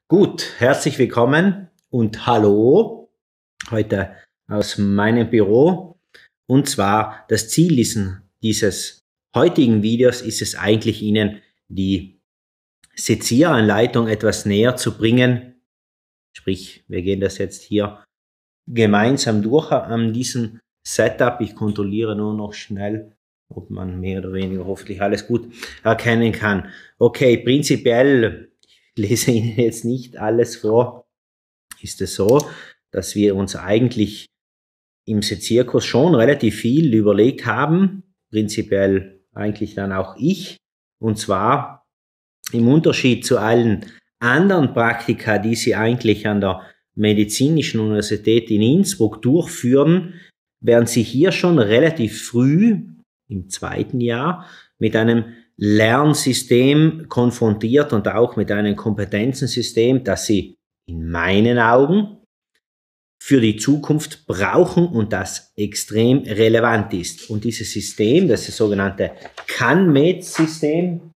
Gut, herzlich willkommen und hallo, heute aus meinem Büro. Und zwar das Ziel dieses heutigen Videos ist es eigentlich, Ihnen die Sezieranleitung etwas näher zu bringen. Sprich, wir gehen das jetzt hier gemeinsam durch an diesem Setup. Ich kontrolliere nur noch schnell, ob man mehr oder weniger hoffentlich alles gut erkennen kann. Okay, prinzipiell, ich lese Ihnen jetzt nicht alles vor, ist es so, dass wir uns eigentlich im Sezierkurs schon relativ viel überlegt haben, prinzipiell eigentlich dann auch ich, und zwar im Unterschied zu allen anderen Praktika, die Sie eigentlich an der Medizinischen Universität in Innsbruck durchführen, werden Sie hier schon relativ früh, im zweiten Jahr, mit einem Lernsystem konfrontiert und auch mit einem Kompetenzensystem, das Sie in meinen Augen für die Zukunft brauchen und das extrem relevant ist. Und dieses System, das ist das sogenannte CAN-MED-System,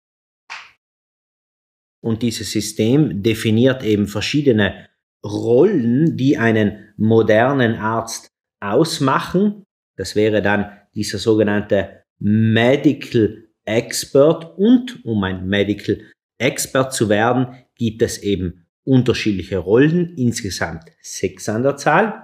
und dieses System definiert eben verschiedene Rollen, die einen modernen Arzt ausmachen. Das wäre dann dieser sogenannte Medical Expert. Und um ein Medical Expert zu werden, gibt es eben unterschiedliche Rollen, insgesamt 6 an der Zahl.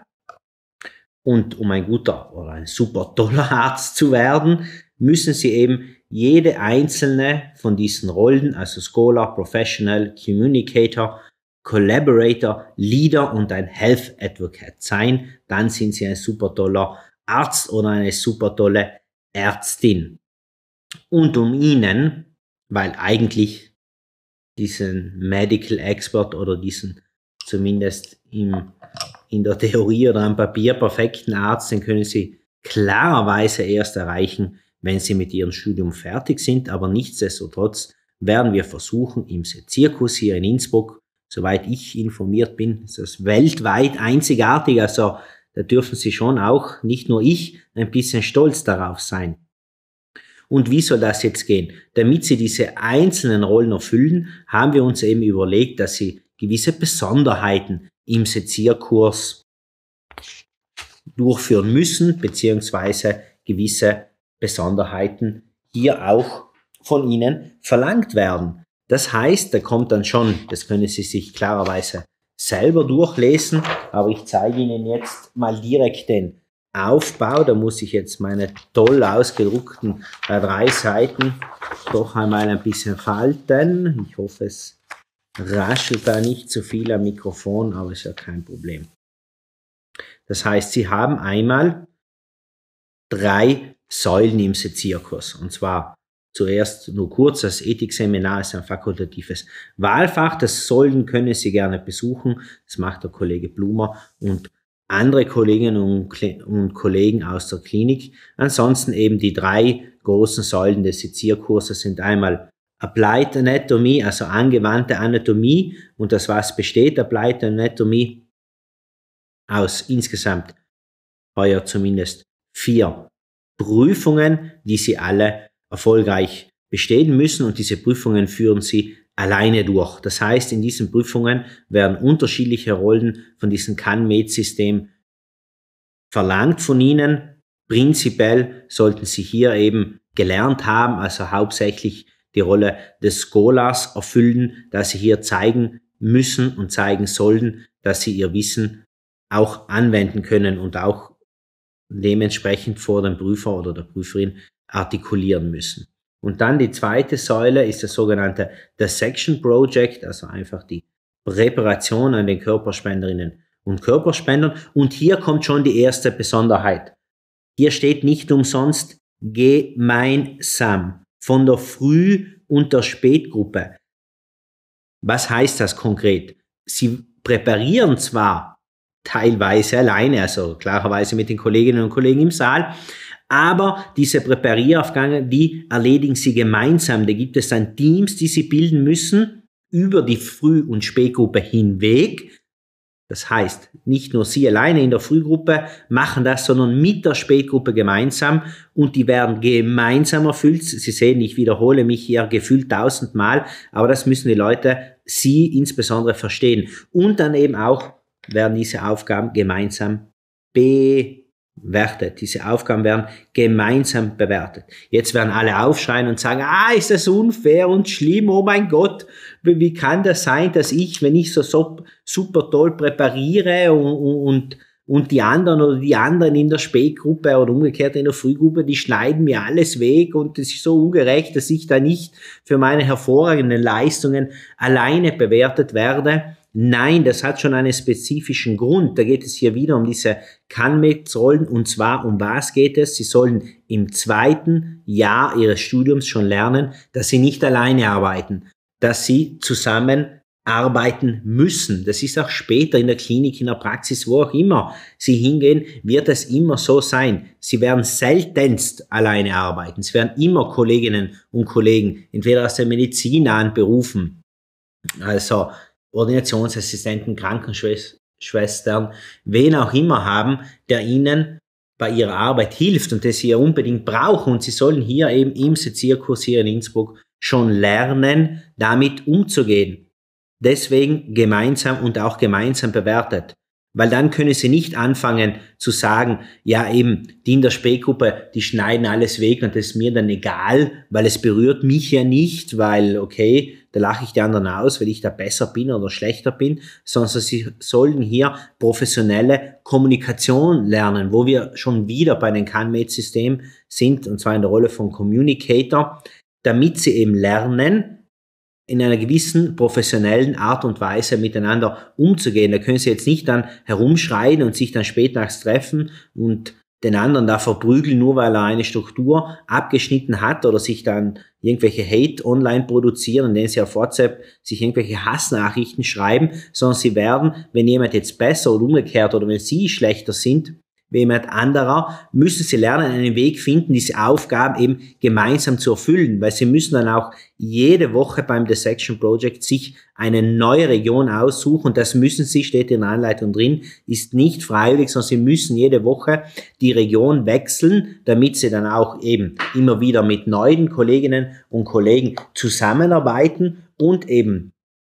Und um ein guter oder ein super toller Arzt zu werden, müssen Sie eben jede einzelne von diesen Rollen, also Scholar, Professional, Communicator, Collaborator, Leader und ein Health Advocate sein. Dann sind Sie ein super toller Arzt oder eine super tolle Ärztin. Und um Ihnen, weil eigentlich diesen Medical Expert oder diesen zumindest in der Theorie oder am Papier perfekten Arzt, den können Sie klarerweise erst erreichen, wenn Sie mit Ihrem Studium fertig sind. Aber nichtsdestotrotz werden wir versuchen, im Sezierkurs hier in Innsbruck, soweit ich informiert bin, ist das weltweit einzigartig. Also da dürfen Sie schon auch, nicht nur ich, ein bisschen stolz darauf sein. Und wie soll das jetzt gehen? Damit Sie diese einzelnen Rollen erfüllen, haben wir uns eben überlegt, dass Sie gewisse Besonderheiten im Sezierkurs durchführen müssen, beziehungsweise gewisse Besonderheiten hier auch von Ihnen verlangt werden. Das heißt, da kommt dann schon, das können Sie sich klarerweise selber durchlesen, aber ich zeige Ihnen jetzt mal direkt den Aufbau. Da muss ich jetzt meine toll ausgedruckten 3 Seiten doch einmal ein bisschen falten. Ich hoffe, es raschelt da nicht zu viel am Mikrofon, aber ist ja kein Problem. Das heißt, Sie haben einmal 3 Säulen im Sezierkurs. Und zwar zuerst nur kurz, das Ethikseminar ist ein fakultatives Wahlfach. Das Säulen können Sie gerne besuchen. Das macht der Kollege Blumer und andere Kolleginnen und Kollegen aus der Klinik. Ansonsten eben die 3 großen Säulen des Sezierkurses sind einmal Applied Anatomy, also angewandte Anatomie. Und das was besteht, Applied Anatomy, aus insgesamt heuer zumindest 4 Prüfungen, die Sie alle erfolgreich bestehen müssen, und diese Prüfungen führen Sie alleine durch. Das heißt, in diesen Prüfungen werden unterschiedliche Rollen von diesem CAN-MED-System verlangt von Ihnen. Prinzipiell sollten Sie hier eben gelernt haben, also hauptsächlich die Rolle des Scholars erfüllen, dass Sie hier zeigen müssen und zeigen sollen, dass Sie Ihr Wissen auch anwenden können und auch dementsprechend vor dem Prüfer oder der Prüferin artikulieren müssen. Und dann die zweite Säule ist das sogenannte Dissection Project, also einfach die Präparation an den Körperspenderinnen und Körperspendern. Und hier kommt schon die erste Besonderheit. Hier steht nicht umsonst gemeinsam von der Früh- und der Spätgruppe. Was heißt das konkret? Sie präparieren zwar teilweise alleine, also klarerweise mit den Kolleginnen und Kollegen im Saal, aber diese Präparieraufgänge, die erledigen Sie gemeinsam. Da gibt es dann Teams, die Sie bilden müssen über die Früh- und Spätgruppe hinweg. Das heißt, nicht nur Sie alleine in der Frühgruppe machen das, sondern mit der Spätgruppe gemeinsam, und die werden gemeinsam erfüllt. Sie sehen, ich wiederhole mich hier gefühlt 1000 Mal, aber das müssen die Leute Sie insbesondere verstehen. Und dann eben auch werden diese Aufgaben gemeinsam bewertet. Diese Aufgaben werden gemeinsam bewertet. Jetzt werden alle aufschreien und sagen, ist das unfair und schlimm, oh mein Gott, wie kann das sein, dass ich, wenn ich so super toll präpariere und die anderen in der Spätgruppe oder umgekehrt in der Frühgruppe, die schneiden mir alles weg und es ist so ungerecht, dass ich da nicht für meine hervorragenden Leistungen alleine bewertet werde. Nein, das hat schon einen spezifischen Grund. Da geht es hier wieder um diese Can-Mates-Rollen, und zwar um was geht es? Sie sollen im 2. Jahr ihres Studiums schon lernen, dass sie nicht alleine arbeiten, dass sie zusammen arbeiten müssen. Das ist auch später in der Klinik, in der Praxis, wo auch immer Sie hingehen, wird es immer so sein. Sie werden seltenst alleine arbeiten. Es werden immer Kolleginnen und Kollegen, entweder aus der Medizin nahen Berufen, also Ordinationsassistenten, Krankenschwestern, wen auch immer haben, der ihnen bei ihrer Arbeit hilft und das sie ja unbedingt brauchen. Und sie sollen hier eben im Sezierkurs hier in Innsbruck schon lernen, damit umzugehen. Deswegen gemeinsam und auch gemeinsam bewertet. Weil dann können sie nicht anfangen zu sagen, ja eben, die in der Spätgruppe, die schneiden alles weg und das ist mir dann egal, weil es berührt mich ja nicht, weil okay, da lache ich die anderen aus, weil ich da besser bin oder schlechter bin, sondern sie sollen hier professionelle Kommunikation lernen, wo wir schon wieder bei dem Can-Mates-System sind, und zwar in der Rolle von Communicator, damit sie eben lernen, in einer gewissen professionellen Art und Weise miteinander umzugehen. Da können sie jetzt nicht dann herumschreien und sich dann spät nachts treffen und den anderen da verprügeln, nur weil er eine Struktur abgeschnitten hat oder sich dann irgendwelche Hate online produzieren, indem sie auf WhatsApp sich irgendwelche Hassnachrichten schreiben, sondern sie werden, wenn jemand jetzt besser oder umgekehrt oder wenn sie schlechter sind, wie jemand anderer, müssen sie lernen, einen Weg finden, diese Aufgaben eben gemeinsam zu erfüllen, weil sie müssen dann auch jede Woche beim Dissection Project sich eine neue Region aussuchen. Das müssen sie, steht in der Anleitung drin, ist nicht freiwillig, sondern sie müssen jede Woche die Region wechseln, damit sie dann auch eben immer wieder mit neuen Kolleginnen und Kollegen zusammenarbeiten und eben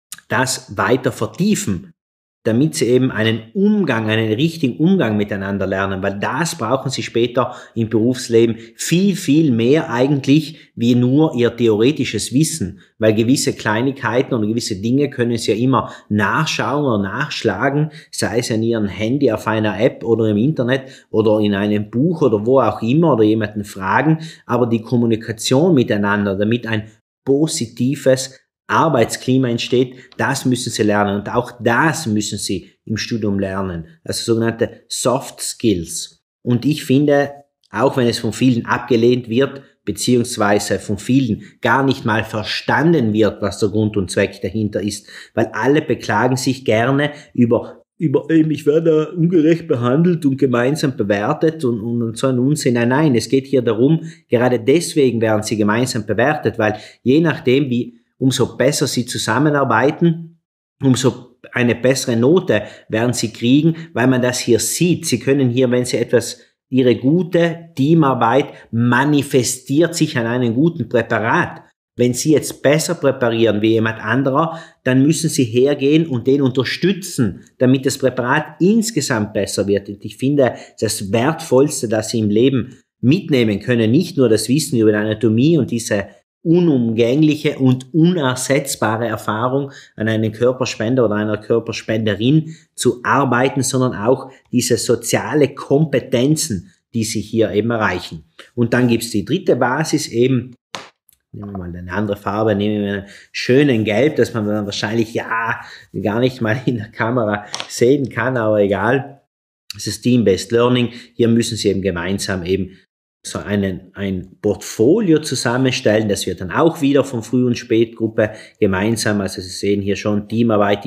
das weiter vertiefen, damit sie eben einen richtigen Umgang miteinander lernen, weil das brauchen sie später im Berufsleben viel, viel mehr eigentlich wie nur ihr theoretisches Wissen, weil gewisse Kleinigkeiten oder gewisse Dinge können sie ja immer nachschauen oder nachschlagen, sei es an ihrem Handy, auf einer App oder im Internet oder in einem Buch oder wo auch immer oder jemanden fragen, aber die Kommunikation miteinander, damit ein positives Arbeitsklima entsteht, das müssen sie lernen und auch das müssen sie im Studium lernen, also sogenannte Soft Skills. Und ich finde, auch wenn es von vielen abgelehnt wird, beziehungsweise von vielen gar nicht mal verstanden wird, was der Grund und Zweck dahinter ist, weil alle beklagen sich gerne über ich werde ungerecht behandelt und gemeinsam bewertet und so ein Unsinn. Nein, es geht hier darum, gerade deswegen werden sie gemeinsam bewertet, weil je nachdem, umso besser sie zusammenarbeiten, umso eine bessere Note werden sie kriegen, weil man das hier sieht. Sie können hier, wenn sie ihre gute Teamarbeit manifestiert sich an einem guten Präparat. Wenn Sie jetzt besser präparieren wie jemand anderer, dann müssen Sie hergehen und den unterstützen, damit das Präparat insgesamt besser wird. Und ich finde, das Wertvollste, das Sie im Leben mitnehmen können, nicht nur das Wissen über die Anatomie und diese unumgängliche und unersetzbare Erfahrung an einen Körperspender oder einer Körperspenderin zu arbeiten, sondern auch diese soziale Kompetenzen, die Sie hier eben erreichen. Und dann gibt's die dritte Basis eben, nehmen wir mal eine andere Farbe, nehmen wir einen schönen Gelb, das man dann wahrscheinlich gar nicht mal in der Kamera sehen kann, aber egal. Das ist Team-Based Learning. Hier müssen Sie eben gemeinsam eben so ein Portfolio zusammenstellen. Das wird dann auch wieder von Früh- und Spätgruppe gemeinsam. Also Sie sehen hier schon Teamarbeit.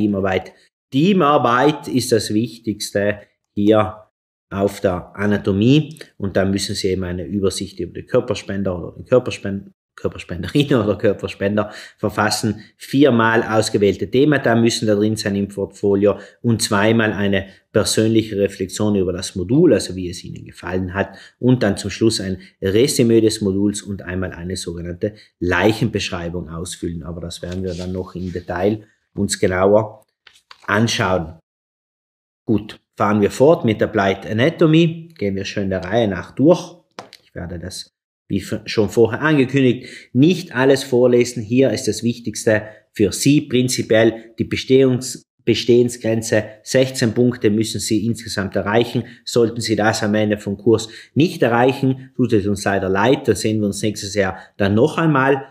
Teamarbeit ist das Wichtigste hier auf der Anatomie. Und dann müssen Sie eben eine Übersicht über die Körperspender oder den Körperspenderin oder Körperspender verfassen. 4-mal ausgewählte Themen, da müssen da drin sein im Portfolio und 2-mal eine persönliche Reflexion über das Modul, also wie es Ihnen gefallen hat und dann zum Schluss ein Resümee des Moduls und einmal eine sogenannte Leichenbeschreibung ausfüllen. Aber das werden wir dann noch im Detail uns genauer anschauen. Gut, fahren wir fort mit der Applied Anatomy, gehen wir schön der Reihe nach durch. Ich werde das, wie schon vorher angekündigt, nicht alles vorlesen. Hier ist das Wichtigste für Sie prinzipiell die Bestehensgrenze. 16 Punkte müssen Sie insgesamt erreichen. Sollten Sie das am Ende vom Kurs nicht erreichen, tut es uns leider leid, dann sehen wir uns nächstes Jahr dann noch einmal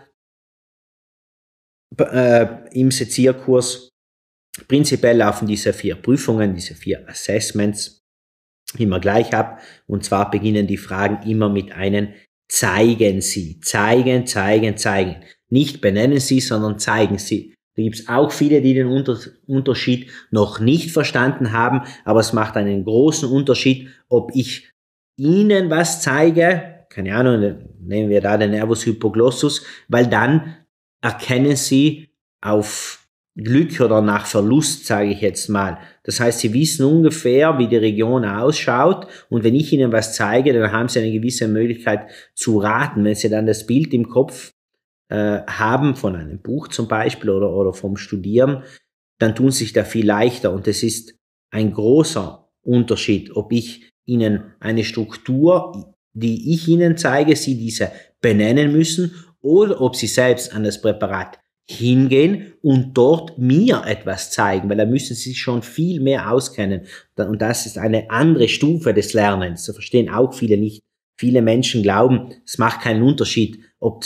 im Sezierkurs. Prinzipiell laufen diese 4 Prüfungen, diese 4 Assessments immer gleich ab. Und zwar beginnen die Fragen immer mit einem Zeigen Sie. Zeigen, zeigen, zeigen. Nicht benennen Sie, sondern zeigen Sie. Da gibt es auch viele, die den Unterschied noch nicht verstanden haben, aber es macht einen großen Unterschied, ob ich Ihnen was zeige, keine Ahnung, nehmen wir da den Nervus hypoglossus, weil dann erkennen Sie auf Glück oder nach Verlust, sage ich jetzt mal. Das heißt, Sie wissen ungefähr, wie die Region ausschaut, und wenn ich Ihnen was zeige, dann haben Sie eine gewisse Möglichkeit zu raten. Wenn Sie dann das Bild im Kopf haben, von einem Buch zum Beispiel oder vom Studieren, dann tun Sie sich da viel leichter, und es ist ein großer Unterschied, ob ich Ihnen eine Struktur, die ich Ihnen zeige, Sie diese benennen müssen, oder ob Sie selbst an das Präparat hingehen und dort mir etwas zeigen, weil da müssen Sie sich schon viel mehr auskennen. Und das ist eine andere Stufe des Lernens. Das verstehen auch viele nicht. Viele Menschen glauben, es macht keinen Unterschied, ob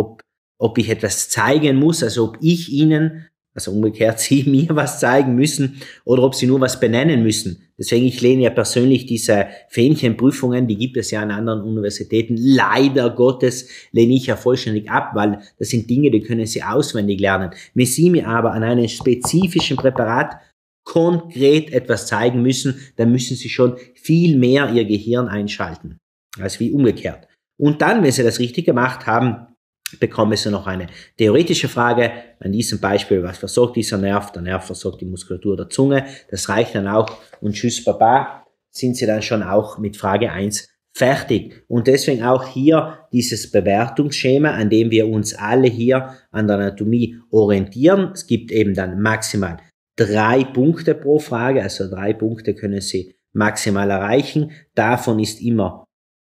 ich etwas zeigen muss, also ob ich Ihnen, also umgekehrt Sie mir was zeigen müssen, oder ob Sie nur was benennen müssen. Deswegen, ich lehne ja persönlich diese Fähnchenprüfungen, die gibt es ja an anderen Universitäten, leider Gottes lehne ich ja vollständig ab, weil das sind Dinge, die können Sie auswendig lernen. Wenn Sie mir aber an einem spezifischen Präparat konkret etwas zeigen müssen, dann müssen Sie schon viel mehr Ihr Gehirn einschalten, als wie umgekehrt. Und dann, wenn Sie das richtig gemacht haben, bekommen Sie noch eine theoretische Frage. An diesem Beispiel, was versorgt dieser Nerv? Der Nerv versorgt die Muskulatur der Zunge. Das reicht dann auch. Und tschüss, Baba, sind Sie dann schon auch mit Frage 1 fertig. Und deswegen auch hier dieses Bewertungsschema, an dem wir uns alle hier an der Anatomie orientieren. Es gibt eben dann maximal 3 Punkte pro Frage. Also 3 Punkte können Sie maximal erreichen. Davon ist immer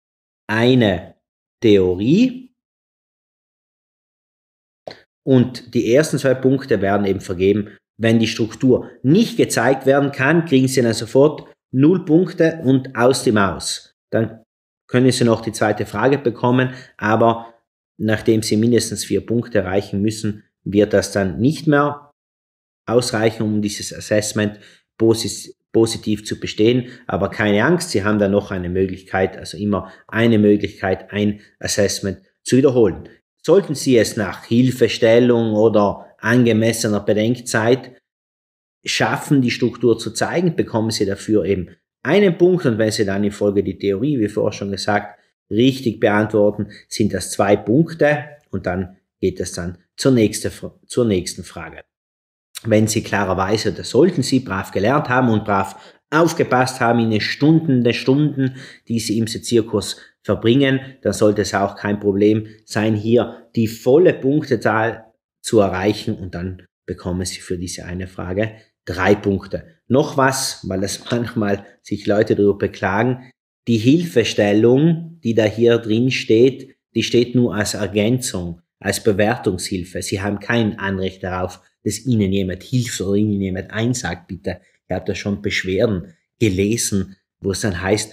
eine Theorie. Und die ersten 2 Punkte werden eben vergeben. Wenn die Struktur nicht gezeigt werden kann, kriegen Sie dann sofort 0 Punkte und aus die Maus. Dann können Sie noch die zweite Frage bekommen, aber nachdem Sie mindestens 4 Punkte erreichen müssen, wird das dann nicht mehr ausreichen, um dieses Assessment positiv zu bestehen. Aber keine Angst, Sie haben dann noch eine Möglichkeit, also immer eine Möglichkeit, ein Assessment zu wiederholen. Sollten Sie es nach Hilfestellung oder angemessener Bedenkzeit schaffen, die Struktur zu zeigen, bekommen Sie dafür eben einen Punkt. Und wenn Sie dann in Folge die Theorie, wie vorher schon gesagt, richtig beantworten, sind das 2 Punkte, und dann geht es dann zur nächsten Frage. Wenn Sie klarerweise, das sollten Sie brav gelernt haben und brav aufgepasst haben in den Stunden, die Sie im Sezierkurs verbringen, dann sollte es auch kein Problem sein, hier die volle Punktezahl zu erreichen, und dann bekommen Sie für diese eine Frage 3 Punkte. Noch was, weil das manchmal sich Leute darüber beklagen, die Hilfestellung, die da hier drin steht, die steht nur als Ergänzung, als Bewertungshilfe. Sie haben kein Anrecht darauf, dass Ihnen jemand hilft oder Ihnen jemand einsagt, bitte. Ich habe da schon Beschwerden gelesen, wo es dann heißt,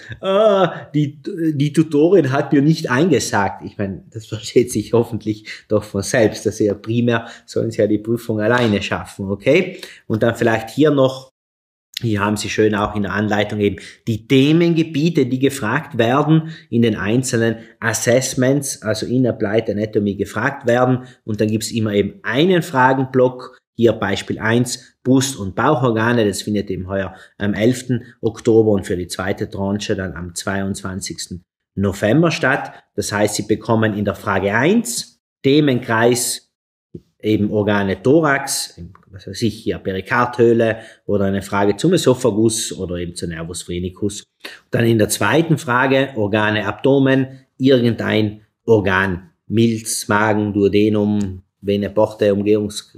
die Tutorin hat mir nicht eingesagt. Ich meine, das versteht sich hoffentlich doch von selbst, dass Sie ja primär sollen Sie ja die Prüfung alleine schaffen, okay? Und dann vielleicht hier noch, hier haben Sie schön auch in der Anleitung eben die Themengebiete, die gefragt werden, in den einzelnen Assessments, also in Applied Anatomy gefragt werden. Und dann gibt es immer eben einen Fragenblock. Hier Beispiel 1, Brust- und Bauchorgane, das findet eben heuer am 11. Oktober und für die zweite Tranche dann am 22. November statt. Das heißt, Sie bekommen in der Frage 1 Themenkreis eben Organe Thorax, was weiß ich, hier Perikardhöhle, oder eine Frage zum Esophagus oder eben zum Nervus phrenikus. Dann in der zweiten Frage Organe Abdomen, irgendein Organ, Milz, Magen, Duodenum, Vene portae, Umgehungskanal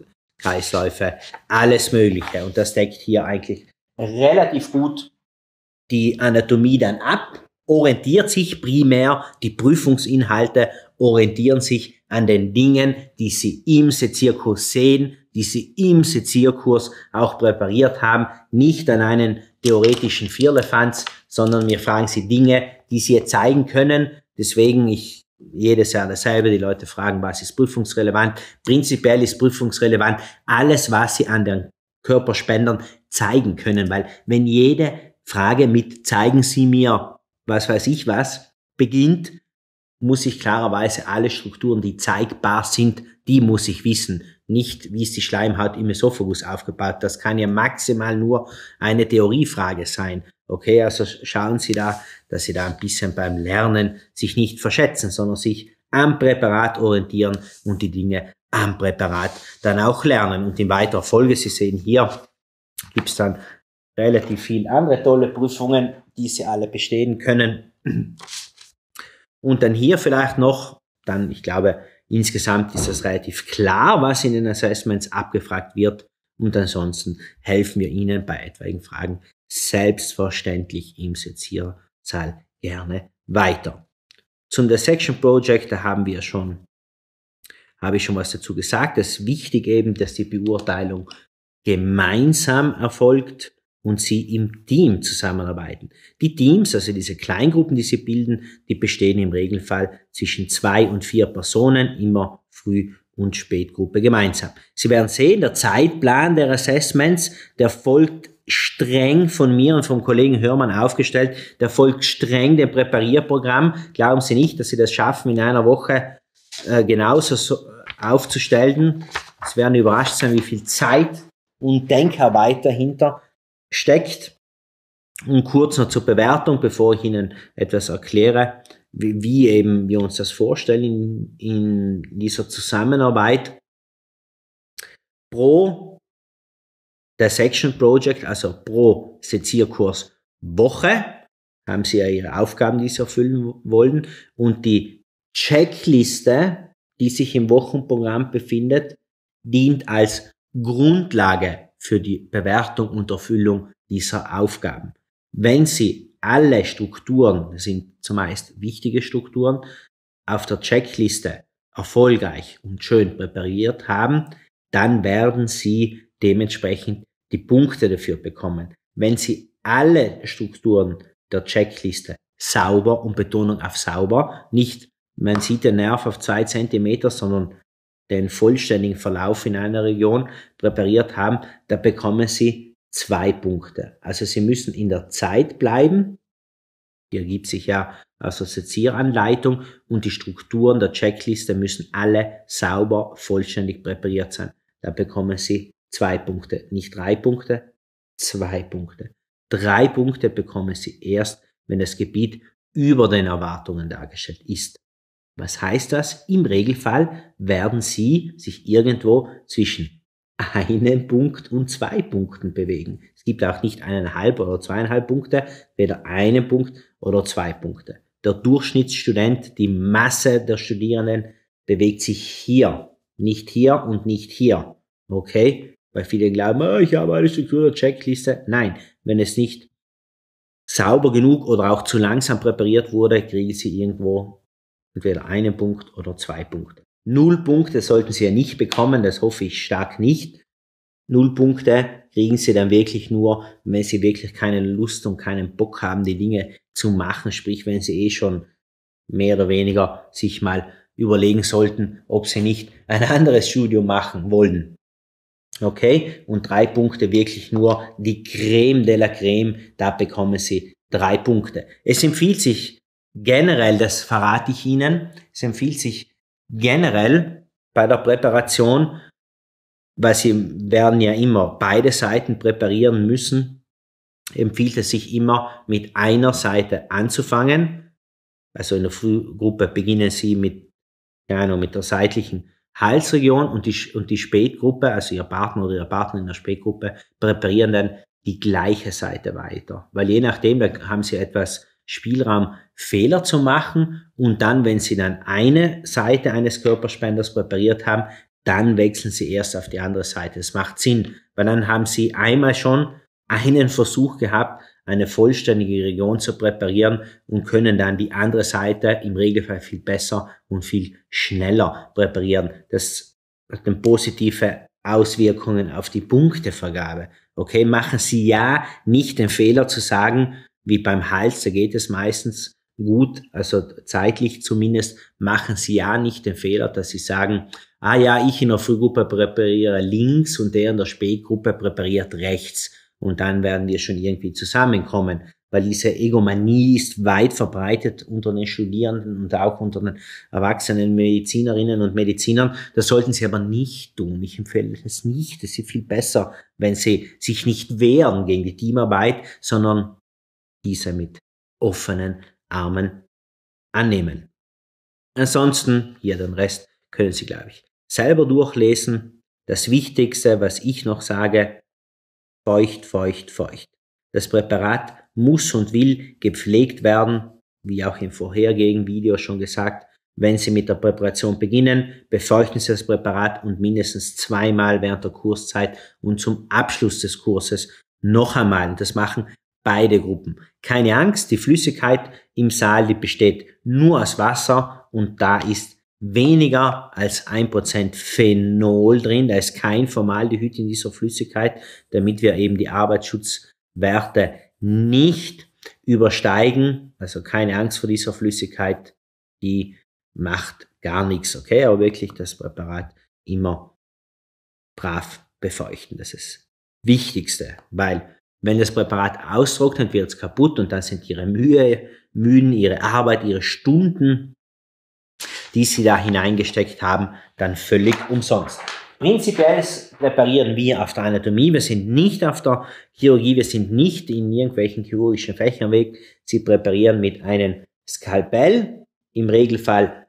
Kreisläufe, alles Mögliche. Und das deckt hier eigentlich relativ gut die Anatomie dann ab, orientiert sich primär, die Prüfungsinhalte orientieren sich an den Dingen, die Sie im Sezierkurs sehen, die Sie im Sezierkurs auch präpariert haben, nicht an einen theoretischen Vierlefanz, sondern wir fragen Sie Dinge, die Sie jetzt zeigen können. Deswegen, jedes Jahr dasselbe, die Leute fragen, was ist prüfungsrelevant? Prinzipiell ist prüfungsrelevant alles, was Sie an den Körperspendern zeigen können, weil wenn jede Frage mit zeigen Sie mir, was weiß ich was, beginnt, muss ich klarerweise alle Strukturen, die zeigbar sind, die muss ich wissen. Nicht, wie ist die Schleimhaut im Esophagus aufgebaut. Das kann ja maximal nur eine Theoriefrage sein. Okay, also schauen Sie da, dass Sie da ein bisschen beim Lernen sich nicht verschätzen, sondern sich am Präparat orientieren und die Dinge am Präparat dann auch lernen. Und in weiterer Folge, Sie sehen hier, gibt es dann relativ viel andere tolle Prüfungen, die Sie alle bestehen können. Und dann hier vielleicht noch, dann, ich glaube, insgesamt ist das relativ klar, was in den Assessments abgefragt wird. Und ansonsten helfen wir Ihnen bei etwaigen Fragen selbstverständlich im Seziersaal gerne weiter. Zum Dissection Project, da habe ich schon was dazu gesagt. Es ist wichtig eben, dass die Beurteilung gemeinsam erfolgt und Sie im Team zusammenarbeiten. Die Teams, also diese Kleingruppen, die Sie bilden, die bestehen im Regelfall zwischen 2 und 4 Personen, immer Früh- und Spätgruppe gemeinsam. Sie werden sehen, der Zeitplan der Assessments, der folgt streng von mir und vom Kollegen Hörmann aufgestellt, der folgt streng dem Präparierprogramm. Glauben Sie nicht, dass Sie das schaffen, in einer Woche genauso aufzustellen. Sie werden überrascht sein, wie viel Zeit und Denkarbeit dahinter steckt. Und kurz noch zur Bewertung, bevor ich Ihnen etwas erkläre, wie eben wir uns das vorstellen in dieser Zusammenarbeit. Pro Dissection Project, also pro Sezierkurs Woche, haben Sie ja Ihre Aufgaben, die Sie erfüllen wollen, und die Checkliste, die sich im Wochenprogramm befindet, dient als Grundlage für die Bewertung und Erfüllung dieser Aufgaben. Wenn Sie alle Strukturen, das sind zumeist wichtige Strukturen, auf der Checkliste erfolgreich und schön präpariert haben, dann werden Sie dementsprechend die Punkte dafür bekommen. Wenn Sie alle Strukturen der Checkliste sauber, und Betonung auf sauber, nicht man sieht den Nerv auf 2 Zentimeter, sondern den vollständigen Verlauf in einer Region präpariert haben, da bekommen Sie 2 Punkte. Also Sie müssen in der Zeit bleiben. Hier ergibt sich ja also Sezieranleitung, und die Strukturen der Checkliste müssen alle sauber, vollständig präpariert sein. Da bekommen Sie 2 Punkte, nicht 3 Punkte, 2 Punkte. 3 Punkte bekommen Sie erst, wenn das Gebiet über den Erwartungen dargestellt ist. Was heißt das? Im Regelfall werden Sie sich irgendwo zwischen 1 Punkt und 2 Punkten bewegen. Es gibt auch nicht 1,5 oder 2,5 Punkte, weder 1 Punkt oder 2 Punkte. Der Durchschnittsstudent, die Masse der Studierenden bewegt sich hier, nicht hier und nicht hier. Okay? Weil viele glauben, ich habe eine Struktur der Checkliste. Nein, wenn es nicht sauber genug oder auch zu langsam präpariert wurde, kriegen Sie irgendwo entweder 1 Punkt oder 2 Punkte. 0 Punkte sollten Sie ja nicht bekommen, das hoffe ich stark nicht. 0 Punkte kriegen Sie dann wirklich nur, wenn Sie wirklich keine Lust und keinen Bock haben, die Dinge zu machen, sprich, wenn Sie schon mehr oder weniger sich mal überlegen sollten, ob Sie nicht ein anderes Studium machen wollen. Okay? Und 3 Punkte wirklich nur die Creme de la Creme, da bekommen Sie 3 Punkte. Es empfiehlt sich generell, das verrate ich Ihnen, es empfiehlt sich generell bei der Präparation, weil Sie werden ja immer beide Seiten präparieren müssen, empfiehlt es sich immer mit einer Seite anzufangen. Also in der Frühgruppe beginnen Sie mit der seitlichen Halsregion, und die Spätgruppe, also Ihr Partner oder Ihre Partner in der Spätgruppe, präparieren dann die gleiche Seite weiter. Weil je nachdem, da haben Sie etwas Spielraum, Fehler zu machen, und dann, wenn Sie dann eine Seite eines Körperspenders präpariert haben, dann wechseln Sie erst auf die andere Seite. Das macht Sinn, weil dann haben Sie einmal schon einen Versuch gehabt, eine vollständige Region zu präparieren und können dann die andere Seite im Regelfall viel besser und viel schneller präparieren. Das hat dann positive Auswirkungen auf die Punktevergabe. Okay, machen Sie ja nicht den Fehler zu sagen, wie beim Hals, da geht es meistens gut, also zeitlich zumindest, machen Sie ja nicht den Fehler, dass Sie sagen, ah ja, ich in der Frühgruppe präpariere links und der in der Spätgruppe präpariert rechts. Und dann werden wir schon irgendwie zusammenkommen, weil diese Egomanie ist weit verbreitet unter den Studierenden und auch unter den erwachsenen Medizinerinnen und Medizinern. Das sollten Sie aber nicht tun. Ich empfehle das nicht. Es ist viel besser, wenn Sie sich nicht wehren gegen die Teamarbeit, sondern diese mit offenen Armen annehmen. Ansonsten, hier den Rest können Sie, glaube ich, selber durchlesen. Das Wichtigste, was ich noch sage, feucht, feucht, feucht. Das Präparat muss und will gepflegt werden, wie auch im vorherigen Video schon gesagt. Wenn Sie mit der Präparation beginnen, befeuchten Sie das Präparat und mindestens zweimal während der Kurszeit und zum Abschluss des Kurses noch einmal. Das machen beide Gruppen. Keine Angst, die Flüssigkeit im Saal, die besteht nur aus Wasser und da ist weniger als 1% Phenol drin, da ist kein Formaldehyd in dieser Flüssigkeit, damit wir eben die Arbeitsschutzwerte nicht übersteigen. Also keine Angst vor dieser Flüssigkeit, die macht gar nichts, okay? Aber wirklich das Präparat immer brav befeuchten, das ist das Wichtigste, weil wenn das Präparat austrocknet, wird es kaputt und dann sind Ihre Mühen, Ihre Arbeit, Ihre Stunden, die Sie da hineingesteckt haben, dann völlig umsonst. Prinzipiell präparieren wir auf der Anatomie, wir sind nicht auf der Chirurgie, wir sind nicht in irgendwelchen chirurgischen Fächern weg. Sie präparieren mit einem Skalpell, im Regelfall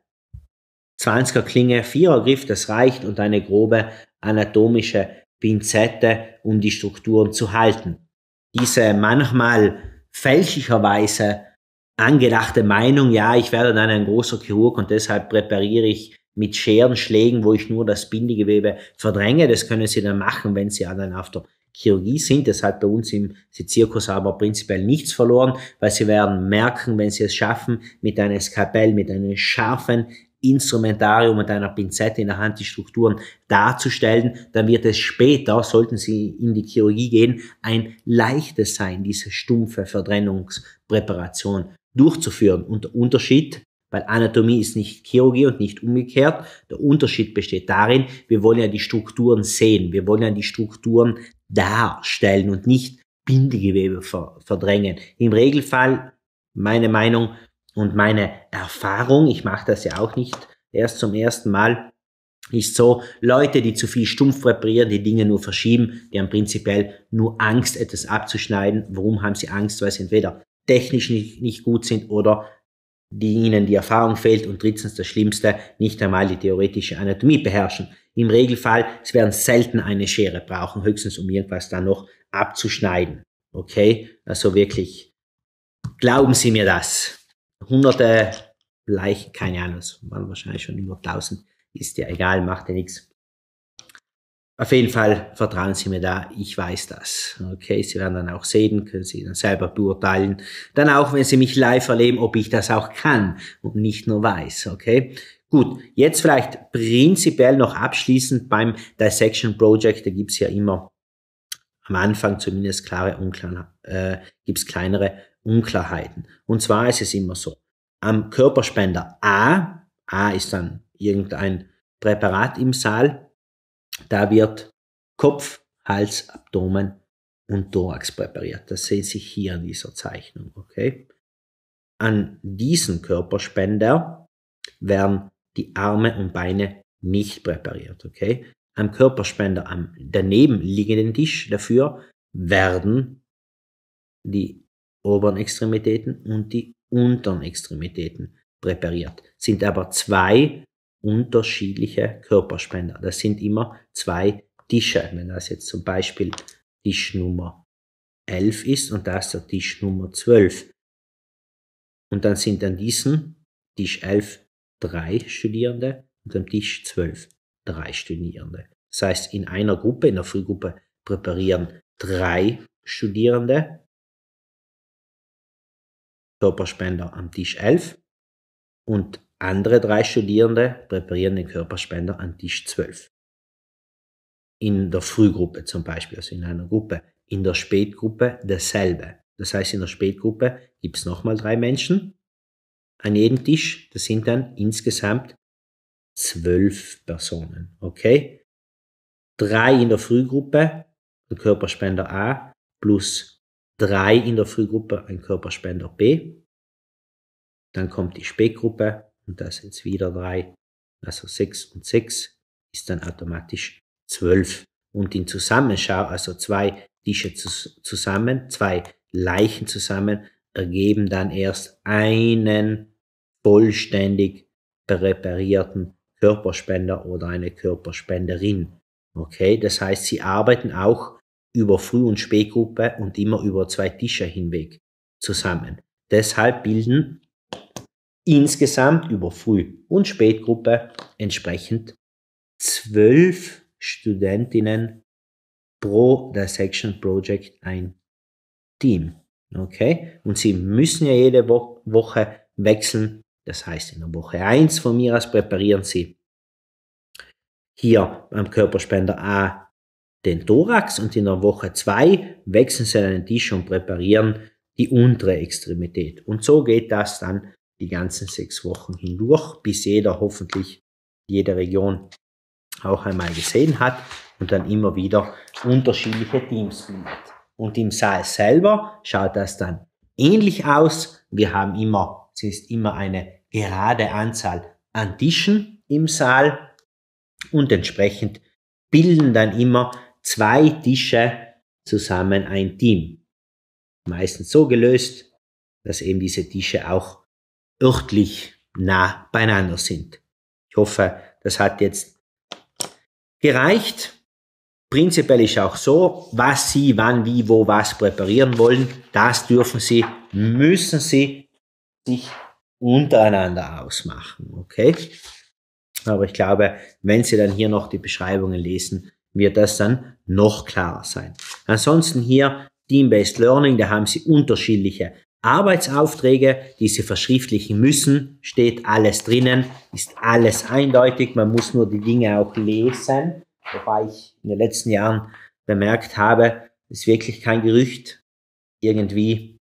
20er Klinge, 4er Griff, das reicht, und eine grobe anatomische Pinzette, um die Strukturen zu halten. Diese manchmal fälschlicherweise angedachte Meinung, ja, ich werde dann ein großer Chirurg und deshalb präpariere ich mit Scherenschlägen, wo ich nur das Bindegewebe verdränge. Das können Sie dann machen, wenn Sie dann auf der Chirurgie sind. Das hat bei uns im Zirkus aber prinzipiell nichts verloren, weil Sie werden merken, wenn Sie es schaffen, mit einem Skalpell, mit einem scharfen Instrumentarium und einer Pinzette in der Hand die Strukturen darzustellen, dann wird es später, sollten Sie in die Chirurgie gehen, ein leichtes sein, diese stumpfe Verbrennungspräparation durchzuführen. Und der Unterschied, weil Anatomie ist nicht Chirurgie und nicht umgekehrt, der Unterschied besteht darin, wir wollen ja die Strukturen sehen, wir wollen ja die Strukturen darstellen und nicht Bindegewebe verdrängen. Im Regelfall, meine Meinung und meine Erfahrung, ich mache das ja auch nicht erst zum ersten Mal, ist so, Leute, die zu viel stumpf präparieren, die Dinge nur verschieben, die haben prinzipiell nur Angst, etwas abzuschneiden. Warum haben sie Angst? Weil sie entweder technisch nicht gut sind oder ihnen die Erfahrung fehlt und drittens das Schlimmste, nicht einmal die theoretische Anatomie beherrschen. Im Regelfall, sie werden selten eine Schere brauchen, höchstens um irgendwas dann noch abzuschneiden. Okay? Also wirklich, glauben Sie mir das. Hunderte Leichen, keine Ahnung, es waren wahrscheinlich schon über 1000, ist ja egal, macht ja nichts. Auf jeden Fall vertrauen Sie mir da, ich weiß das. Okay, Sie werden dann auch sehen, können Sie dann selber beurteilen. Dann auch, wenn Sie mich live erleben, ob ich das auch kann und nicht nur weiß, okay? Gut, jetzt vielleicht prinzipiell noch abschließend beim Dissection Project, da gibt's ja immer am Anfang zumindest gibt's kleinere Unklarheiten. Und zwar ist es immer so, am Körperspender A ist dann irgendein Präparat im Saal, da wird Kopf, Hals, Abdomen und Thorax präpariert. Das sehen Sie hier in dieser Zeichnung, okay? An diesen Körperspender werden die Arme und Beine nicht präpariert, okay? Am Körperspender am daneben liegenden Tisch dafür werden die oberen Extremitäten und die unteren Extremitäten präpariert. Sind aber zwei unterschiedliche Körperspender. Das sind immer zwei Tische. Wenn das jetzt zum Beispiel Tisch Nummer 11 ist und da ist der Tisch Nummer 12. Und dann sind an diesem Tisch 11 3 Studierende und am Tisch 12 3 Studierende. Das heißt, in einer Gruppe, in der Frühgruppe, präparieren 3 Studierende Körperspender am Tisch 11 und andere 3 Studierende präparieren den Körperspender an Tisch 12. In der Frühgruppe zum Beispiel, also in einer Gruppe. In der Spätgruppe dasselbe. Das heißt, in der Spätgruppe gibt es nochmal 3 Menschen an jedem Tisch. Das sind dann insgesamt 12 Personen. Okay? 3 in der Frühgruppe, ein Körperspender A, plus 3 in der Frühgruppe, ein Körperspender B. Dann kommt die Spätgruppe und da sind es wieder 3, also 6 und 6 ist dann automatisch 12. Und in Zusammenschau, also 2 Tische zusammen, 2 Leichen zusammen, ergeben dann erst einen vollständig präparierten Körperspender oder eine Körperspenderin. Okay, das heißt, sie arbeiten auch über Früh- und Spätgruppe und immer über 2 Tische hinweg zusammen. Deshalb bilden insgesamt über Früh- und Spätgruppe entsprechend 12 Studentinnen pro Dissection Project ein Team. Okay? Und sie müssen ja jede Woche wechseln. Das heißt, in der Woche 1 von mir aus präparieren sie hier beim Körperspender A den Thorax und in der Woche 2 wechseln sie an den Tisch und präparieren die untere Extremität. Und so geht das dann die ganzen 6 Wochen hindurch, bis hoffentlich jede Region auch einmal gesehen hat und dann immer wieder unterschiedliche Teams bildet. Und im Saal selber schaut das dann ähnlich aus. Es ist immer eine gerade Anzahl an Tischen im Saal und entsprechend bilden dann immer 2 Tische zusammen ein Team. Meistens so gelöst, dass eben diese Tische auch örtlich nah beieinander sind. Ich hoffe, das hat jetzt gereicht. Prinzipiell ist auch so, was Sie wann, wie, wo, was präparieren wollen, das müssen Sie sich untereinander ausmachen, okay? Aber ich glaube, wenn Sie dann hier noch die Beschreibungen lesen, wird das dann noch klarer sein. Ansonsten hier Team-Based Learning, da haben Sie unterschiedliche Arbeitsaufträge, die Sie verschriftlichen müssen, steht alles drinnen, ist alles eindeutig, man muss nur die Dinge auch lesen, wobei ich in den letzten Jahren bemerkt habe, es ist wirklich kein Gerücht, irgendwie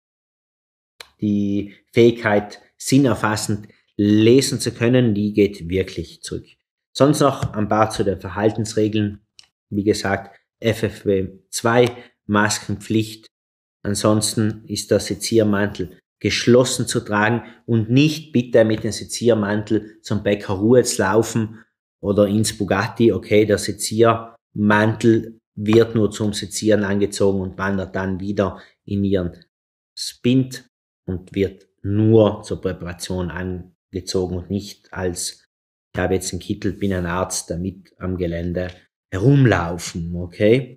die Fähigkeit, sinnerfassend lesen zu können, die geht wirklich zurück. Sonst noch ein paar zu den Verhaltensregeln. Wie gesagt, FFP2, Maskenpflicht. Ansonsten ist der Seziermantel geschlossen zu tragen und nicht bitte mit dem Seziermantel zum Bäcker Ruhetz laufen oder ins Bugatti. Okay, der Seziermantel wird nur zum Sezieren angezogen und wandert dann wieder in ihren Spind und wird nur zur Präparation angezogen und nicht als, ich habe jetzt einen Kittel, bin ein Arzt, damit am Gelände herumlaufen, okay?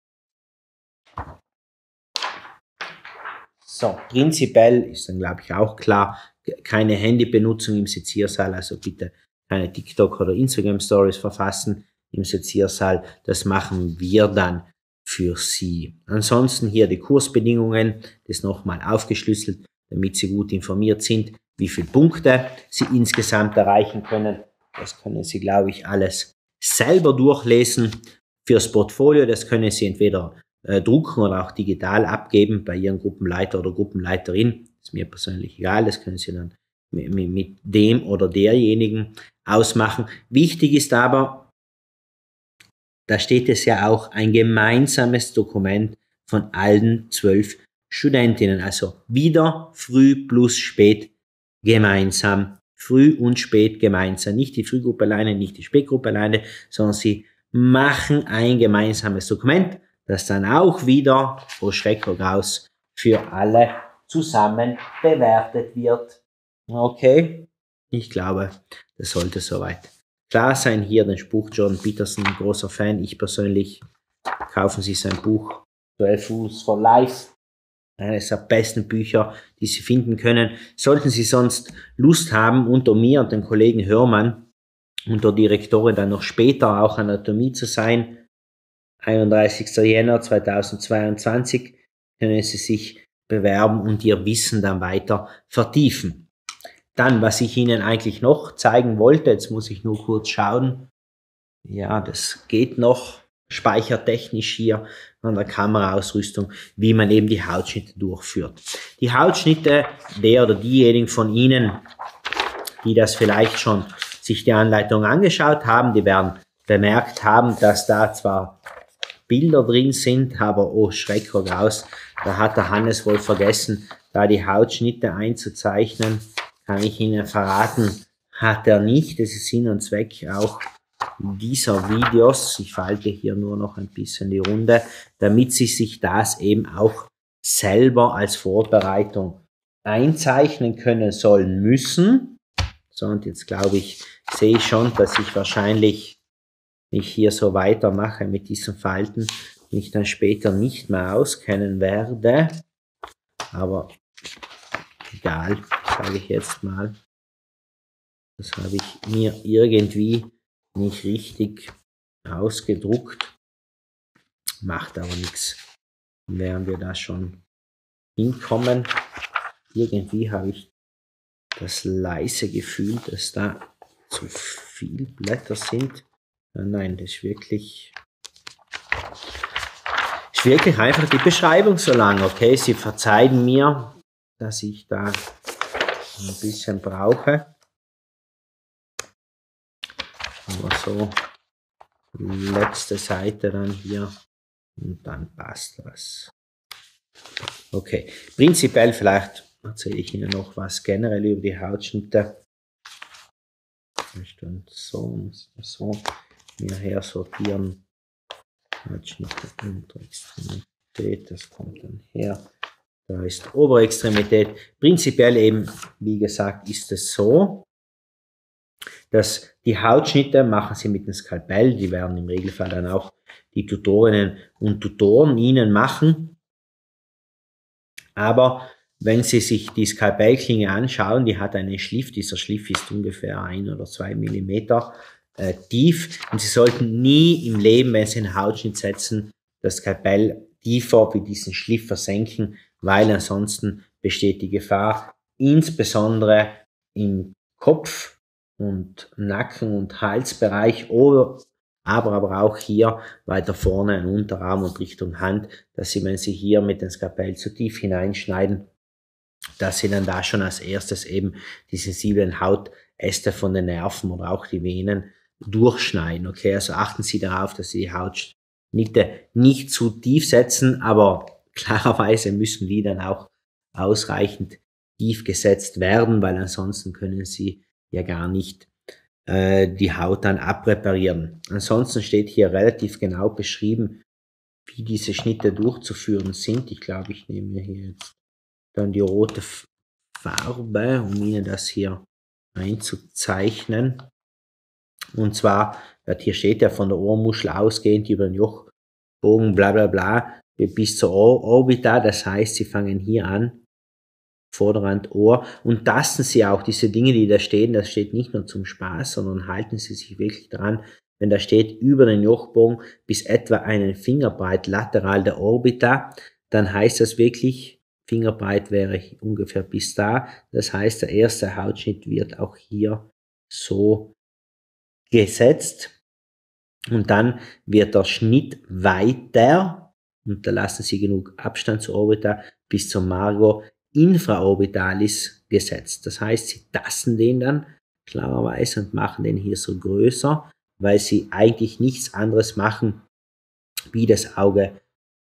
So, prinzipiell ist dann, glaube ich, auch klar, keine Handybenutzung im Seziersaal, also bitte keine TikTok- oder Instagram-Stories verfassen im Seziersaal, das machen wir dann für Sie. Ansonsten hier die Kursbedingungen, das nochmal aufgeschlüsselt, damit Sie gut informiert sind, wie viele Punkte Sie insgesamt erreichen können. Das können Sie, glaube ich, alles selber durchlesen. Fürs Portfolio, das können Sie entweder drucken oder auch digital abgeben bei Ihrem Gruppenleiter oder Gruppenleiterin. Das ist mir persönlich egal, das können Sie dann mit dem oder derjenigen ausmachen. Wichtig ist aber, da steht es ja auch, ein gemeinsames Dokument von allen 12 Studentinnen. Also wieder früh plus spät gemeinsam. Früh und spät gemeinsam. Nicht die Frühgruppe alleine, nicht die Spätgruppe alleine, sondern Sie machen ein gemeinsames Dokument, das dann auch wieder, oh Schreck, oh Graus, für alle zusammen bewertet wird. Okay, ich glaube, das sollte soweit klar sein. Hier den Spruch Jordan Peterson, ein großer Fan, ich persönlich. Kaufen Sie sein Buch 12 Rules for Life. Eines der besten Bücher, die Sie finden können. Sollten Sie sonst Lust haben, unter mir und dem Kollegen Hörmann und der Direktorin dann noch später auch Anatomie zu sein. 31. Jänner 2022 können Sie sich bewerben und Ihr Wissen dann weiter vertiefen. Dann, was ich Ihnen eigentlich noch zeigen wollte, jetzt muss ich nur kurz schauen. Ja, das geht noch speichertechnisch hier an der Kameraausrüstung, wie man eben die Hautschnitte durchführt. Die Hautschnitte, der oder diejenigen von Ihnen, die das vielleicht schon sich die Anleitung angeschaut haben, die werden bemerkt haben, dass da zwar Bilder drin sind, aber oh Schreck raus, da hat der Hannes wohl vergessen, da die Hautschnitte einzuzeichnen. Kann ich Ihnen verraten, hat er nicht. Das ist Sinn und Zweck auch dieser Videos. Ich falte hier nur noch ein bisschen die Runde, damit Sie sich das eben auch selber als Vorbereitung einzeichnen können sollen müssen. So, und jetzt glaube ich, sehe ich schon, dass ich wahrscheinlich mich hier so weitermache mit diesen Falten, mich dann später nicht mehr auskennen werde. Aber egal, sage ich jetzt mal. Das habe ich mir irgendwie nicht richtig ausgedruckt. Macht aber nichts. Werden wir da schon hinkommen. Irgendwie habe ich das leise Gefühl, dass da zu viel Blätter sind. Nein, das ist wirklich einfach die Beschreibung so lang. Okay, Sie verzeihen mir, dass ich da ein bisschen brauche. Aber so, letzte Seite dann hier und dann passt das. Okay, prinzipiell vielleicht erzähle ich Ihnen noch was generell über die Hautschnitte. So mir her sortieren. Hautschnitte, Unterextremität, das kommt dann her. Da ist Oberextremität. Prinzipiell eben, wie gesagt, ist es so, dass die Hautschnitte machen Sie mit dem Skalpell, die werden im Regelfall dann auch die Tutorinnen und Tutoren Ihnen machen. Aber wenn Sie sich die Skalpellklinge anschauen, die hat einen Schliff, dieser Schliff ist ungefähr 1 oder 2 Millimeter tief und Sie sollten nie im Leben, wenn Sie einen Hautschnitt setzen, das Skalpell tiefer wie diesen Schliff versenken, weil ansonsten besteht die Gefahr, insbesondere im Kopf und Nacken- und Halsbereich oder aber auch hier weiter vorne im Unterarm und Richtung Hand, dass Sie, wenn Sie hier mit dem Skalpell zu tief hineinschneiden, dass Sie dann da schon als erstes eben die sensiblen Hautäste von den Nerven oder auch die Venen durchschneiden. Okay, also achten Sie darauf, dass Sie die Hautschnitte nicht zu tief setzen, aber klarerweise müssen die dann auch ausreichend tief gesetzt werden, weil ansonsten können Sie ja gar nicht die Haut dann abpräparieren. Ansonsten steht hier relativ genau beschrieben, wie diese Schnitte durchzuführen sind. Ich glaube, ich nehme mir hier jetzt dann die rote Farbe, um Ihnen das hier einzuzeichnen. Und zwar, hier steht ja von der Ohrmuschel ausgehend über den Jochbogen, bla bla bla, bis zur Orbita. Das heißt, Sie fangen hier an, Vorderrand, Ohr, und tasten Sie auch diese Dinge, die da stehen, das steht nicht nur zum Spaß, sondern halten Sie sich wirklich dran, wenn da steht über den Jochbogen bis etwa einen Fingerbreit lateral der Orbita, dann heißt das wirklich, Fingerbreit wäre ungefähr bis da, das heißt, der erste Hautschnitt wird auch hier so gesetzt und dann wird der Schnitt weiter, und da lassen Sie genug Abstand zur Orbita, bis zum Margo infraorbitalis gesetzt. Das heißt, Sie tasten den dann klarerweise und machen den hier so größer, weil Sie eigentlich nichts anderes machen, wie das Auge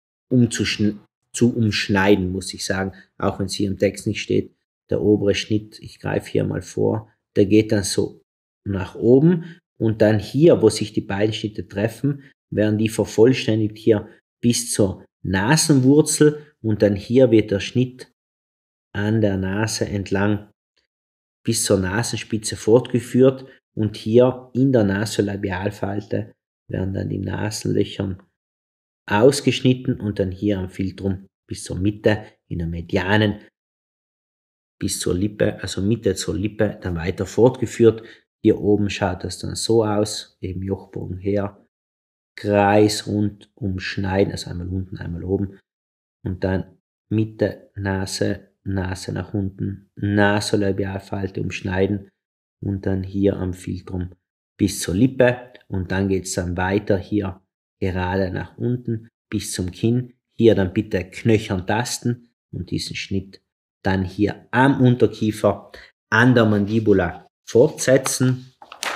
zu umschneiden, muss ich sagen. Auch wenn es hier im Text nicht steht, der obere Schnitt, ich greife hier mal vor, der geht dann so nach oben und dann hier, wo sich die beiden Schnitte treffen, werden die vervollständigt hier bis zur Nasenwurzel und dann hier wird der Schnitt an der Nase entlang bis zur Nasenspitze fortgeführt und hier in der Nasolabialfalte werden dann die Nasenlöcher ausgeschnitten und dann hier am Philtrum bis zur Mitte, in der Medianen bis zur Lippe, also Mitte zur Lippe, dann weiter fortgeführt. Hier oben schaut das dann so aus, eben Jochbogen her, Kreis rund umschneiden, also einmal unten, einmal oben und dann Mitte Nase, Nase nach unten, Nasolabialfalte umschneiden und dann hier am Filtrum bis zur Lippe und dann geht es dann weiter hier gerade nach unten bis zum Kinn. Hier dann bitte knöchern tasten und diesen Schnitt dann hier am Unterkiefer, an der Mandibula fortsetzen.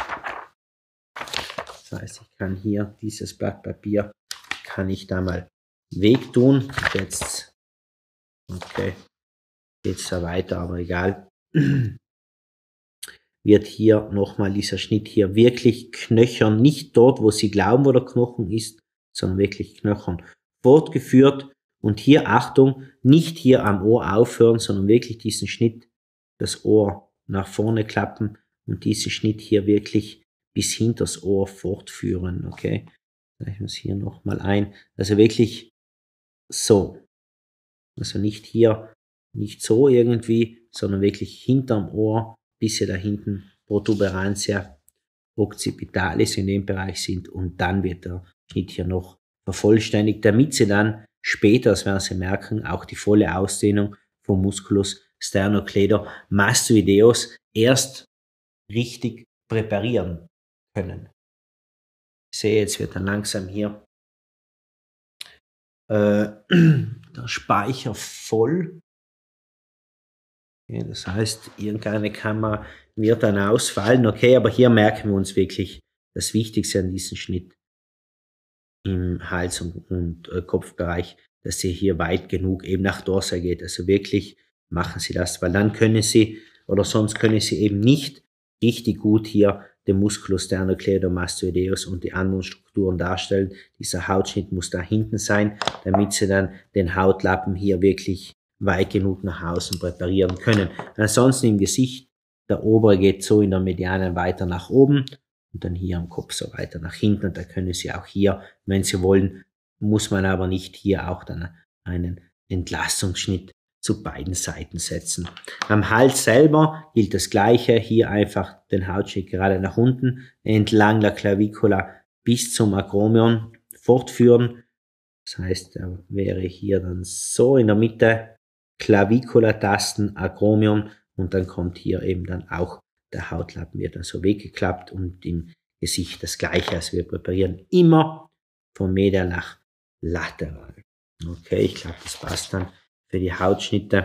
Das heißt, ich kann hier dieses Blatt Papier, kann ich da mal wegtun. Jetzt, okay, geht's da weiter, aber egal. Wird hier nochmal dieser Schnitt hier wirklich knöchern, nicht dort, wo Sie glauben, wo der Knochen ist, sondern wirklich knöchern fortgeführt. Und hier, Achtung, nicht hier am Ohr aufhören, sondern wirklich diesen Schnitt, das Ohr nach vorne klappen und diesen Schnitt hier wirklich bis hinters Ohr fortführen, okay? Ich muss hier nochmal ein, also wirklich so. Also nicht hier, nicht so irgendwie, sondern wirklich hinterm Ohr, bis hier da hinten Protuberantia occipitalis in dem Bereich sind und dann wird der Schnitt hier noch vervollständigt, damit Sie dann später, das werden Sie merken, auch die volle Ausdehnung vom Musculus sternocleidomastoideus erst richtig präparieren können. Ich sehe, jetzt wird dann langsam hier der Speicher voll. Okay, das heißt, irgendeine Kamera wird dann ausfallen. Okay, aber hier merken wir uns wirklich das Wichtigste an diesem Schnitt im Hals- und Kopfbereich, dass ihr hier weit genug eben nach Dorsal geht. Also wirklich machen Sie das, weil dann können Sie, oder sonst können Sie eben nicht richtig gut hier den Musculus sternocleidomastoideus und die anderen Strukturen darstellen. Dieser Hautschnitt muss da hinten sein, damit Sie dann den Hautlappen hier wirklich weit genug nach außen präparieren können. Ansonsten im Gesicht, der obere geht so in der Mediane weiter nach oben und dann hier am Kopf so weiter nach hinten. Und da können Sie auch hier, wenn Sie wollen, muss man aber nicht hier auch dann einen Entlastungsschnitt zu beiden Seiten setzen. Am Hals selber gilt das Gleiche. Hier einfach den Hautschnitt gerade nach unten, entlang der Clavicula bis zum Acromion fortführen. Das heißt, er wäre hier dann so in der Mitte, Clavicula-Tasten, Acromion und dann kommt hier eben dann auch der Hautlappen, wird dann so weggeklappt und im Gesicht das Gleiche. Also wir präparieren immer von medial nach lateral. Okay, ich glaube, das passt dann für die Hautschnitte.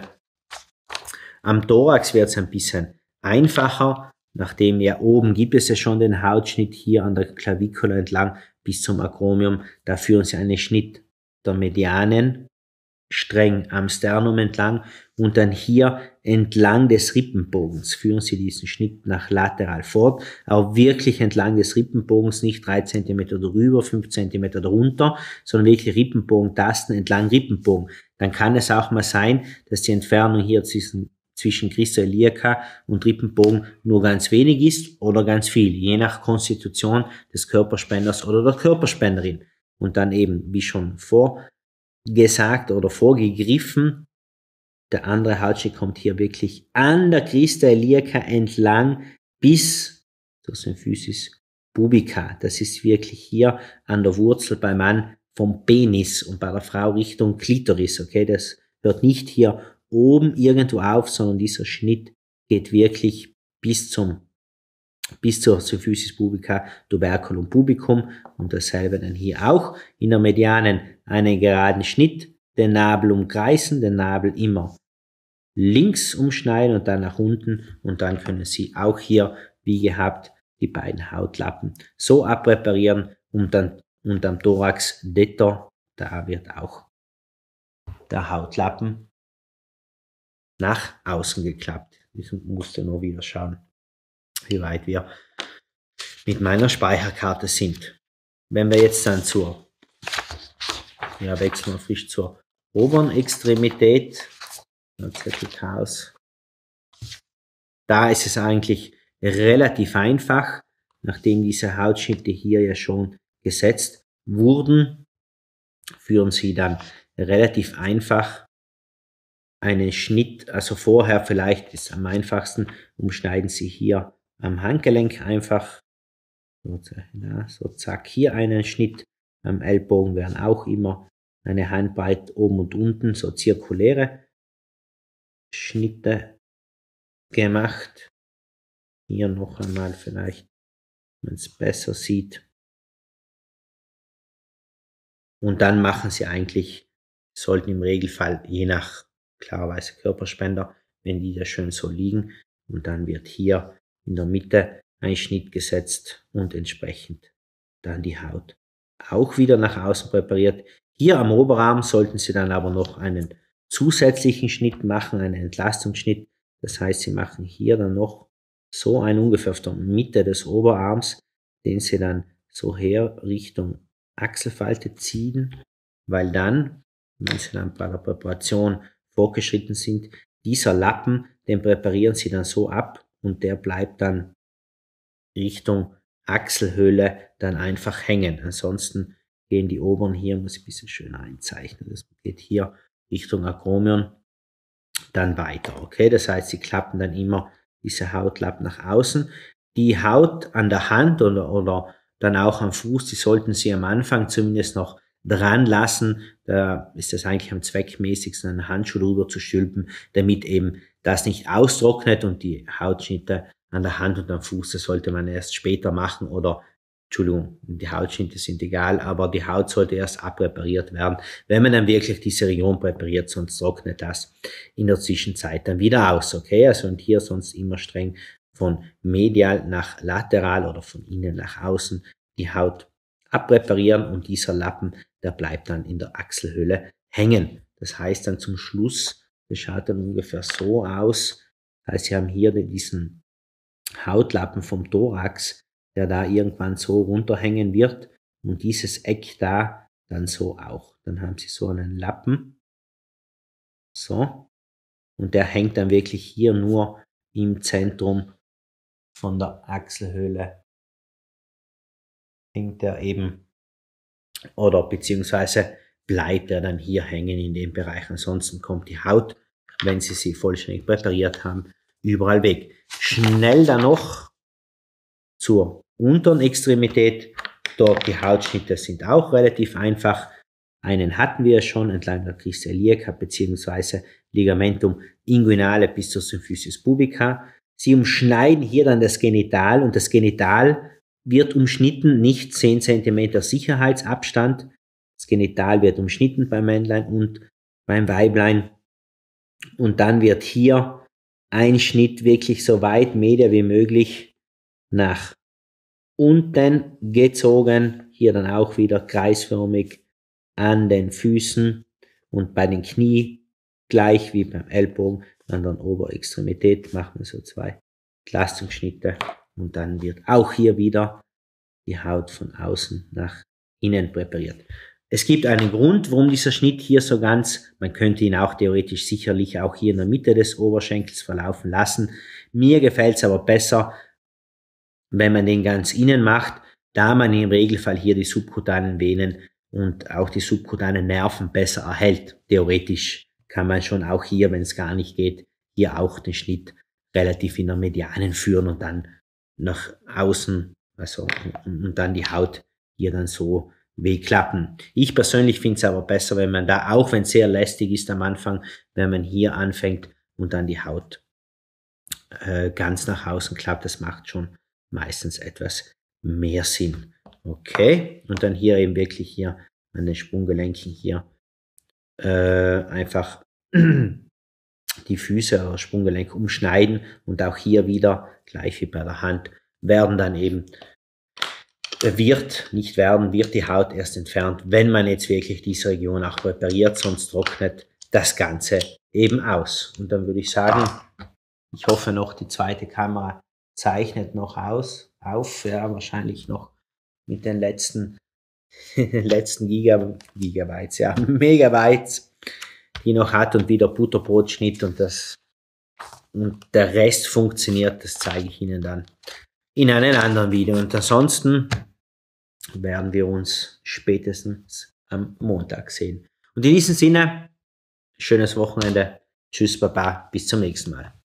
Am Thorax wird es ein bisschen einfacher, nachdem ja oben gibt es ja schon den Hautschnitt hier an der Clavicula entlang bis zum Acromion. Da führen Sie einen Schnitt der Medianen streng am Sternum entlang und dann hier entlang des Rippenbogens führen Sie diesen Schnitt nach lateral fort, auch wirklich entlang des Rippenbogens, nicht 3 cm drüber, 5 cm darunter, sondern wirklich Rippenbogentasten entlang Rippenbogen. Dann kann es auch mal sein, dass die Entfernung hier zwischen Crista iliaca und Rippenbogen nur ganz wenig ist oder ganz viel, je nach Konstitution des Körperspenders oder der Körperspenderin. Und dann eben, wie schon vorgesagt oder vorgegriffen, der andere Hautschnitt kommt hier wirklich an der Crista iliaca entlang bis zur Symphysis pubica. Das ist wirklich hier an der Wurzel beim Mann vom Penis und bei der Frau Richtung Klitoris. Okay, das hört nicht hier oben irgendwo auf, sondern dieser Schnitt geht wirklich bis zur Symphysis pubica, Tuberculum pubicum und dasselbe dann hier auch. In der Medianen einen geraden Schnitt, den Nabel umkreisen, den Nabel immer links umschneiden und dann nach unten und dann können Sie auch hier, wie gehabt, die beiden Hautlappen so abpräparieren und dann unterm Thorax Detor, da wird auch der Hautlappen nach außen geklappt. Ich musste nur wieder schauen, wie weit wir mit meiner Speicherkarte sind. Wenn wir jetzt dann wechseln wir frisch zur oberen Extremität, Chaos. Da ist es eigentlich relativ einfach, nachdem diese Hautschnitte hier ja schon gesetzt wurden, führen Sie dann relativ einfach einen Schnitt, also vorher vielleicht ist am einfachsten, umschneiden Sie hier am Handgelenk einfach, so zack, hier einen Schnitt, am Ellbogen werden auch immer eine Handbreit oben und unten, so zirkuläre Schnitte gemacht. Hier noch einmal vielleicht, wenn man es besser sieht. Und dann machen sie eigentlich, sollten im Regelfall, je nach klarerweise Körperspender, wenn die da schön so liegen, und dann wird hier in der Mitte ein Schnitt gesetzt und entsprechend dann die Haut auch wieder nach außen präpariert. Hier am Oberarm sollten Sie dann aber noch einen zusätzlichen Schnitt machen, einen Entlastungsschnitt. Das heißt, Sie machen hier dann noch so einen ungefähr auf der Mitte des Oberarms, den Sie dann so her Richtung Achselfalte ziehen, weil dann, wenn Sie dann bei der Präparation fortgeschritten sind, dieser Lappen, den präparieren Sie dann so ab und der bleibt dann Richtung Achselhöhle dann einfach hängen. Ansonsten gehen die oberen hier, muss ich ein bisschen schön einzeichnen, das geht hier Richtung Akromion dann weiter. Okay, das heißt, Sie klappen dann immer diese Hautlappen nach außen. Die Haut an der Hand oder dann auch am Fuß, die sollten Sie am Anfang zumindest noch dran lassen. Da ist es eigentlich am zweckmäßigsten, einen Handschuh drüber zu stülpen, damit eben das nicht austrocknet und die Hautschnitte an der Hand und am Fuß, das sollte man erst später machen oder, Entschuldigung, die Hautschnitte sind egal, aber die Haut sollte erst abpräpariert werden, wenn man dann wirklich diese Region präpariert, sonst trocknet das in der Zwischenzeit dann wieder aus, okay? Also und hier sonst immer streng von medial nach lateral oder von innen nach außen die Haut abpräparieren und dieser Lappen, der bleibt dann in der Achselhöhle hängen. Das heißt dann zum Schluss, das schaut dann ungefähr so aus, das heißt, Sie haben hier diesen Hautlappen vom Thorax, der da irgendwann so runterhängen wird und dieses Eck da dann so auch. Dann haben Sie so einen Lappen, so, und der hängt dann wirklich hier nur im Zentrum von der Achselhöhle, hängt er eben, oder beziehungsweise bleibt er dann hier hängen in dem Bereich. Ansonsten kommt die Haut, wenn Sie sie vollständig präpariert haben, überall weg. Schnell dann noch zur unteren Extremität. Dort die Hautschnitte sind auch relativ einfach. Einen hatten wir schon entlang der Crista iliaca bzw. Ligamentum inguinale bis zur Symphysis pubica. Sie umschneiden hier dann das Genital und das Genital wird umschnitten, nicht 10 cm Sicherheitsabstand. Das Genital wird umschnitten beim Männlein und beim Weiblein. Und dann wird hier ein Schnitt wirklich so weit media wie möglich nach unten gezogen. Hier dann auch wieder kreisförmig an den Füßen und bei den Knie, gleich wie beim Ellbogen, an der Oberextremität machen wir so 2 Entlastungsschnitte und dann wird auch hier wieder die Haut von außen nach innen präpariert. Es gibt einen Grund, warum dieser Schnitt hier so ganz, man könnte ihn auch theoretisch sicherlich auch hier in der Mitte des Oberschenkels verlaufen lassen. Mir gefällt es aber besser, wenn man den ganz innen macht, da man im Regelfall hier die subkutanen Venen und auch die subkutanen Nerven besser erhält. Theoretisch kann man schon auch hier, wenn es gar nicht geht, hier auch den Schnitt relativ in der Medianen führen und dann nach außen, also und dann die Haut hier dann so wegklappen. Ich persönlich finde es aber besser, wenn man da, auch wenn es sehr lästig ist am Anfang, wenn man hier anfängt und dann die Haut ganz nach außen klappt, das macht schon meistens etwas mehr Sinn. Okay, und dann hier eben wirklich hier an den Sprunggelenken hier einfach die Füße oder Sprunggelenk umschneiden und auch hier wieder, gleich wie bei der Hand, werden dann eben wird die Haut erst entfernt, wenn man jetzt wirklich diese Region auch präpariert, sonst trocknet das Ganze eben aus. Und dann würde ich sagen, ich hoffe noch, die zweite Kamera zeichnet noch auf, ja, wahrscheinlich noch mit den letzten Gigabytes, ja, Megabytes, die noch hat und wieder Butterbrotschnitt und der Rest funktioniert, das zeige ich Ihnen dann in einem anderen Video. Und ansonsten werden wir uns spätestens am Montag sehen. Und in diesem Sinne, schönes Wochenende. Tschüss, Baba, bis zum nächsten Mal.